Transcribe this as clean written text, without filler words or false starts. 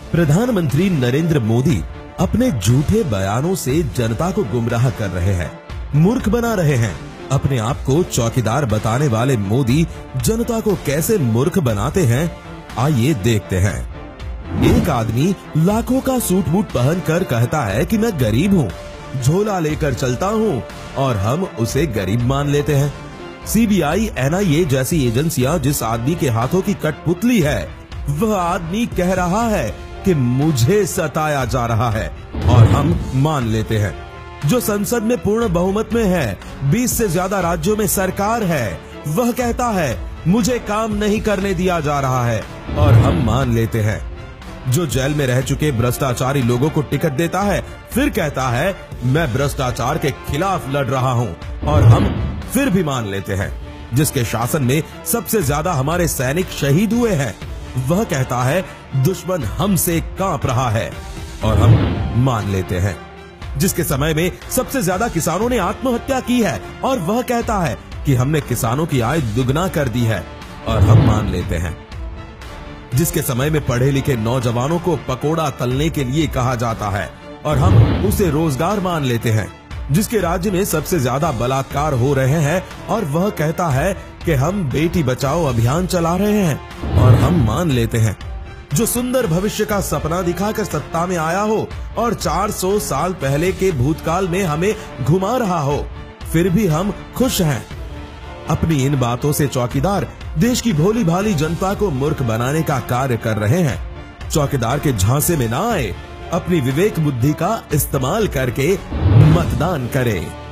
प्रधानमंत्री नरेंद्र मोदी अपने झूठे बयानों से जनता को गुमराह कर रहे हैं, मूर्ख बना रहे हैं। अपने आप को चौकीदार बताने वाले मोदी जनता को कैसे मूर्ख बनाते हैं, आइए देखते हैं। एक आदमी लाखों का सूट बूट पहनकर कहता है कि मैं गरीब हूँ, झोला लेकर चलता हूँ, और हम उसे गरीब मान लेते हैं। सीबीआई, एनआईए जैसी एजेंसियां जिस आदमी के हाथों की कठपुतली है, वह आदमी कह रहा है कि मुझे सताया जा रहा है, और हम मान लेते हैं। जो संसद में पूर्ण बहुमत में है, 20 से ज्यादा राज्यों में सरकार है, वह कहता है मुझे काम नहीं करने दिया जा रहा है, और हम मान लेते हैं। जो जेल में रह चुके भ्रष्टाचारी लोगों को टिकट देता है, फिर कहता है मैं भ्रष्टाचार के खिलाफ लड़ रहा हूँ, और हम फिर भी मान लेते हैं। जिसके शासन में सबसे ज्यादा हमारे सैनिक शहीद हुए हैं, वह कहता है दुश्मन हमसे कांप रहा है, और हम मान लेते हैं। जिसके समय में सबसे ज्यादा किसानों ने आत्महत्या की है, और वह कहता है कि हमने किसानों की आय दुगना कर दी है, और हम मान लेते हैं। जिसके समय में पढ़े लिखे नौजवानों को पकोड़ा तलने के लिए कहा जाता है, और हम उसे रोजगार मान लेते हैं। जिसके राज्य में सबसे ज्यादा बलात्कार हो रहे हैं, और वह कहता है कि हम बेटी बचाओ अभियान चला रहे हैं, और हम मान लेते हैं। जो सुंदर भविष्य का सपना दिखाकर सत्ता में आया हो, और 400 साल पहले के भूतकाल में हमें घुमा रहा हो, फिर भी हम खुश हैं। अपनी इन बातों से चौकीदार देश की भोली भाली जनता को मूर्ख बनाने का कार्य कर रहे हैं। चौकीदार के झांसे में ना आए, अपनी विवेक बुद्धि का इस्तेमाल करके मतदान करें।